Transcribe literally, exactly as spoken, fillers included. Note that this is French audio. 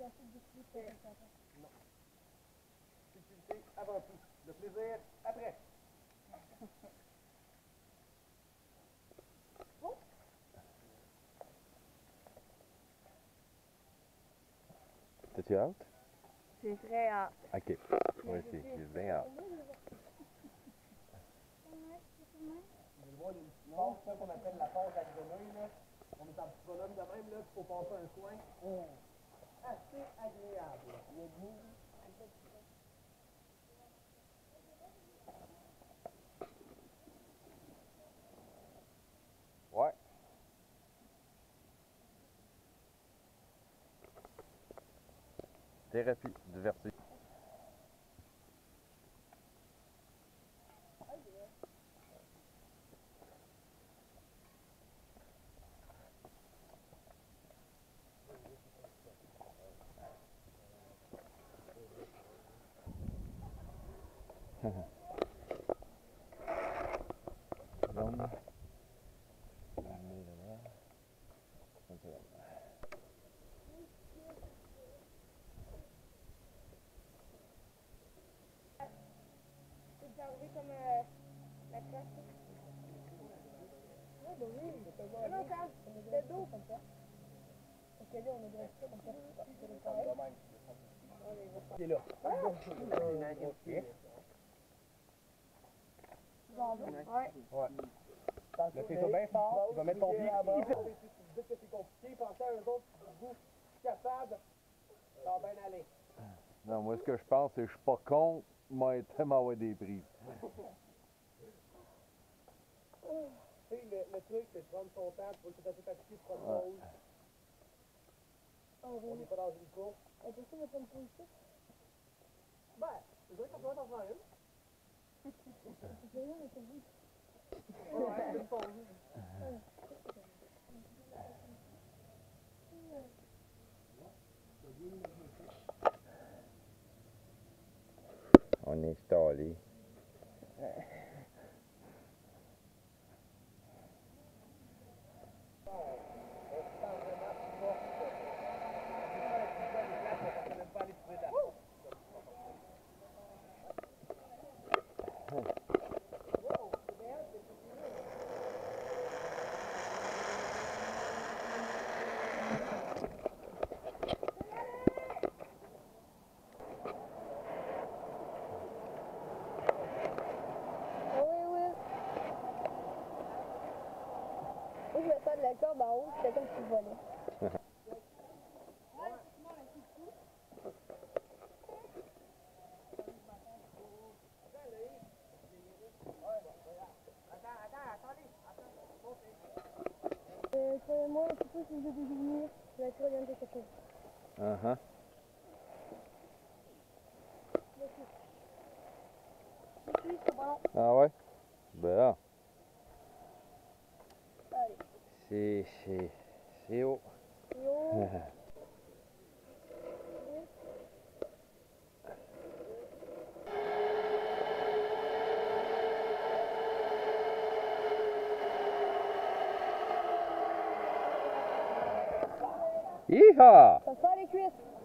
Non. Sécurité avant tout. Le plaisir après. T'as-tu hâte? J'ai très hâte. Ok. Moi aussi, j'ai bien hâte. Vous allez voir une petite passe, ça qu'on appelle la passe à grenouille, là. On est en petit bonhomme de même, là, il faut passer un coin. Oh. Assez agréable. Ouais. Thérapie divertie. Zone. C'est enlevé comme euh, la crasse. Ouais, bah oui, Ah non, quand le dos comme ça. ok, là, on a dressé ça comme ça. C'est le pareil. Il est là. Ok. Ouais. Ouais. Mettez ça bien fort. Tu vas mettre ton pied ici. Si tu dis que c'est compliqué, pensez à eux autres. Vous, capables, ça va bien aller. Non, moi, ce que je pense, c'est que je suis pas con, mais tellement avoir des prises. Tu sais, le, le truc, c'est de prendre son temps pour que tu fasses ta petite pause. On n'est pas dans une course. On peut ça mettre une pause ici? Ben, c'est vrai qu'on doit en faire une. C'est rien, mais c'est vous. Ouais, une pause. On est installé. Moi, je vais faire de la corde en haut, c'était comme si je volais. Euh, croyez-moi, c'est pas si vous devez venir, je vais être sûr de quelque chose. Uh-huh. Ici, c'est bon. Ah ouais? Ben, Allez. c'est, c'est, c'est haut. Yo. Yeehaw! Ça sent les cuisses.